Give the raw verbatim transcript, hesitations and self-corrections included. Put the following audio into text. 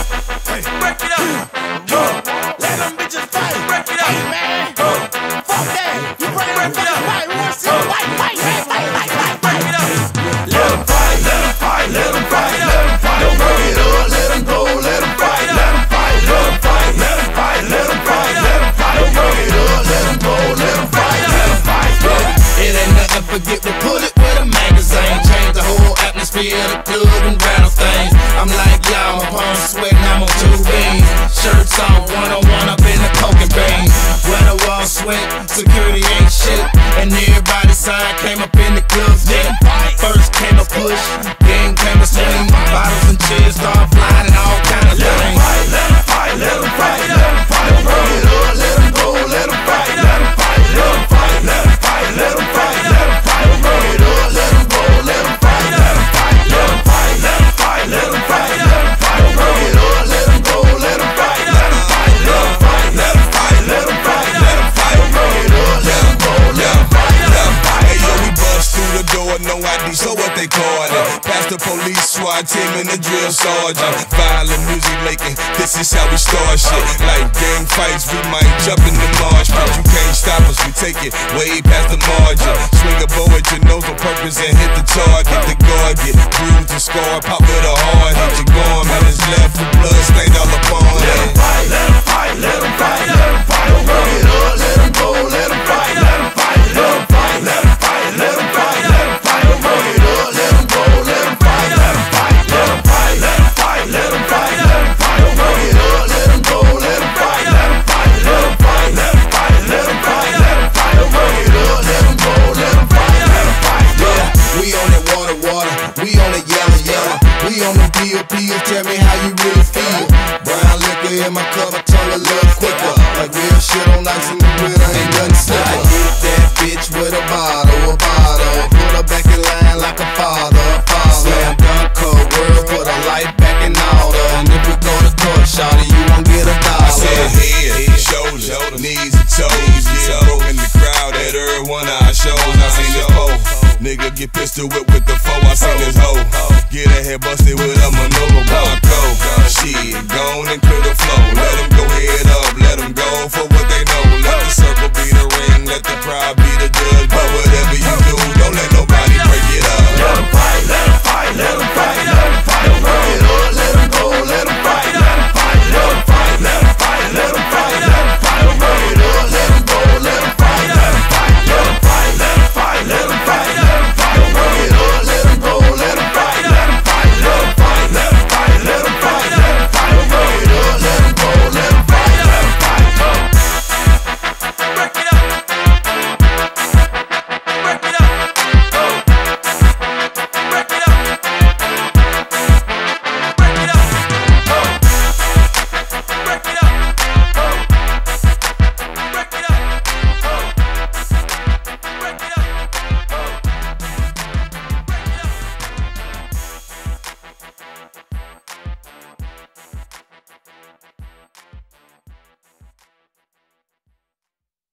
Hey, break it up. Uh, let them bitches fight. Break it up. Hey, man. Uh, fuck that. You bring break it up. Fight. We want to see them fight, fight, fight, fight, fight, fight. Break it up. Let them fight. Let them fight. Let them fight. Let them fight. Don't break it up. Let them go. Let them fight. Let them fight. Let them fight. Let them fight. Let them fight. Let them fight. Don't break it up. Let them go. Let them fight. Let them fight. It ain't nothing, forget to pull it with a magazine. Change the whole atmosphere of the club and rattle things. I'm like y'all, my palms sweating, I'm on two beans. Shirts off, one on one up in the coke and bean. When the wall sweat, security ain't shit. And everybody's sign came up in the club. Then first came a push, then came a swing. Bottles and chairs start flying and all kind of things. Let them fight, let them fight, let them fight, let them fight. Don't break it up, let them go, let them fight, let them fight, let them fight, let them fight, let them fight, let them fight. Don't break it up, let them go, let them fight, let them fight, let them fight, let them fight, let them fight, let them fight. Don't break it up, let them go, let them fight, let them fight, let them fight, let them fight, let them fight, let them fight. Don't break it up, let them go, let them fight, let them fight. Hey yo, we bust through the door, no I D, so what they call it? Past the police, SWAT team, and the drill sergeant. Violent music making, this is how we start shit. Like gang fights, we might jump in the marsh, but you can't stop us, we take it way past the margin. Swing a bow at your nose on purpose and hit the target. The guard get bruised and scarred, pop with a hard hit. Your arm and it's left with blood stained all upon it. Let them fight, let them fight, let them fight, let them fight. Don't break it up, let them go, let them fight, let them fight, let them fight, let them fight, let them fight, let them fight. Don't break it up, let them go, let them fight, let them fight, let them fight, let them fight, let them fight, let them fight. Don't break it up, let them go, let them fight, let them fight, let them fight, let them fight, let them fight, let them fight. Don't break it up, let them go, let them fight, let them fight. Yeah, we on that water, water, we on that yellow, yellow. We on the pill, pill, tell me how you really feel. Brown liquor in my cup, I turn a little quicker. Like real shit on ice in the winter, ain't nothing slicker. I get that bitch with a bottle, a bottle. Put her back in line like a father, a father. Slam dunk cold world, put her life back in order. And if we go to court, shawty, you won't get a dollar. I said head, shoulders, knees and toes. Yeah, broke in the crowd at every one of our shows. I seen this hoe, nigga get pistol whipped with the foe. I seen this hoe get her head busted